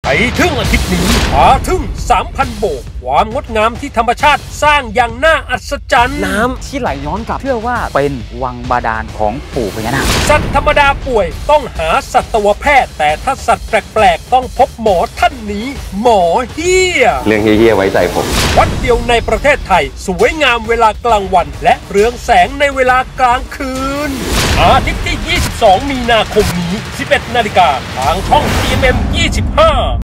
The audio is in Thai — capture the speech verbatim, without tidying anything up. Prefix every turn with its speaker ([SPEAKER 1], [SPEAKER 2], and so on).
[SPEAKER 1] ไปถึงอาทิตย์นี้พาถึง สามพัน โบกความงดงามที่ธรรมชาติสร้างอย่างน่าอัศจรรย์
[SPEAKER 2] น้ำที่ไหลย้อนกลับเชื่อว่าเป็นวังบาดาลของปู่พญานาค
[SPEAKER 1] สัตว์ธรรมดาป่วยต้องหาสัตวแพทย์แต่ถ้าสัตว์แปลกๆต้องพบหมอท่านนี้หมอเฮีย
[SPEAKER 3] เรื่องเฮียไว้ใจผม
[SPEAKER 1] วัดเดียวในประเทศไทยสวยงามเวลากลางวันและเรืองแสงในเวลากลางคืนอาทิตย์ที่ ยี่สิบสอง มีนาคมนี้ สิบเอ็ด นาฬิกาทางช่อง ที เอ็ม เอ็ม ยี่สิบห้า